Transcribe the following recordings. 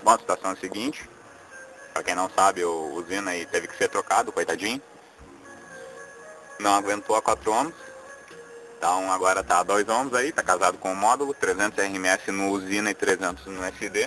Bom, a situação é a seguinte, pra quem não sabe, o Zina aí teve que ser trocado, coitadinho. Não aguentou a 4 ohms, então agora tá a 2 ohms aí, tá casado com o módulo, 300 RMS no usina e 300 no SD.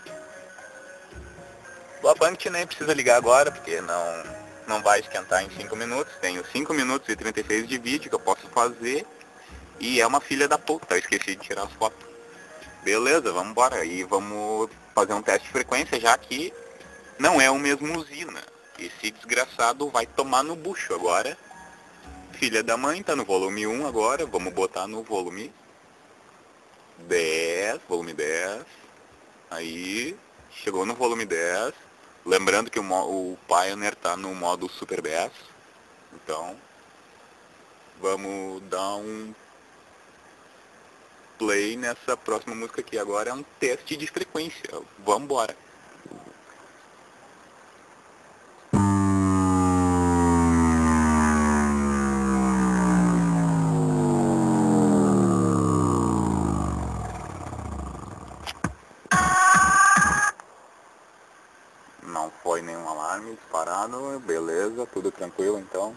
O Abunkt nem precisa ligar agora, porque não vai esquentar em 5 minutos. Tenho 5 minutos e 36 de vídeo que eu posso fazer. E é uma filha da puta, eu esqueci de tirar as fotos. Beleza, vamos embora. E vamos fazer um teste de frequência, já que não é o mesmo usina. Esse desgraçado vai tomar no bucho agora. Filha da mãe, tá no volume 1 agora. Vamos botar no volume 10. Volume 10. Aí, chegou no volume 10. Lembrando que o Pioneer tá no modo Super Bass. Então, vamos dar um play nessa próxima música aqui. Agora é um teste de frequência. Vamos embora. Não foi nenhum alarme disparado, beleza, tudo tranquilo então.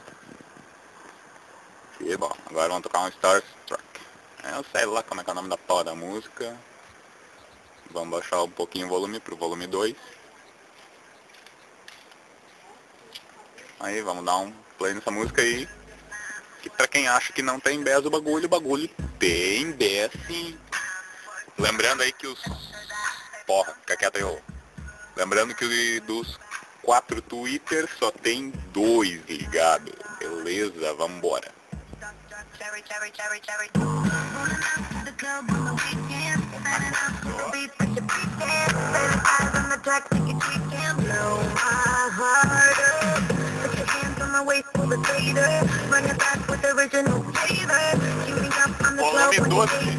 E bom, agora vamos tocar um Starstruck. Eu sei lá como é que é o nome da porra da música. Vamos baixar um pouquinho o volume pro volume 2. Aí vamos dar um play nessa música aí. Que pra quem acha que não tem bass o bagulho tem bass sim. Lembrando aí que os... Porra, fica quieto aí, ô. Lembrando que dos 4 Twitter só tem 2 ligados. Beleza, vamos embora. Volume 12.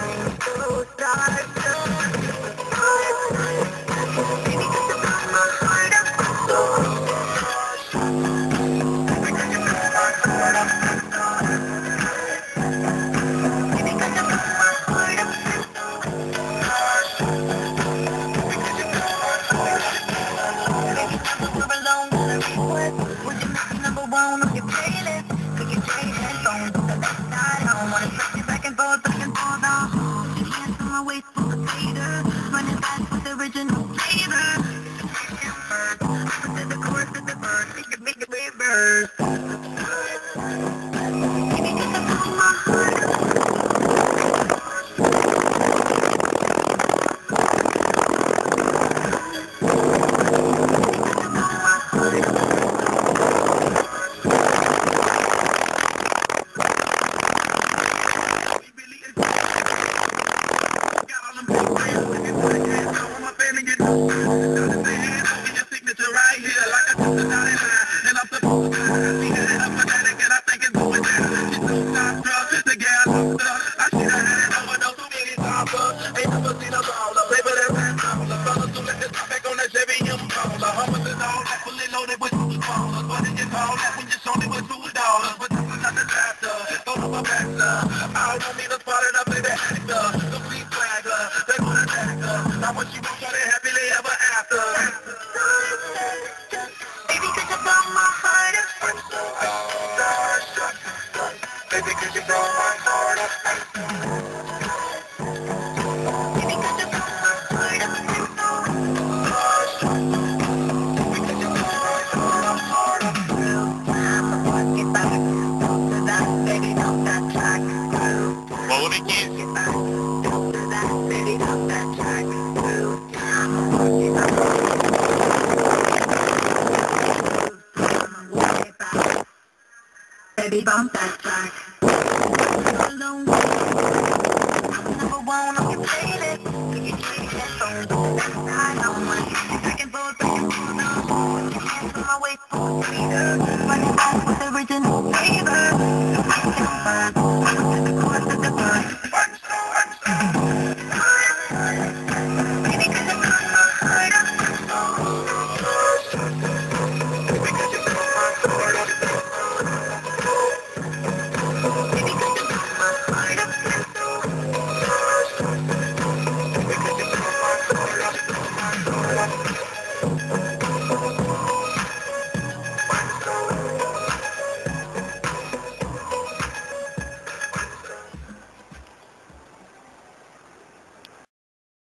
Volume 15. Baby, bump that track. Alone. Number one on your playlist. Can you take that phone? I don't want to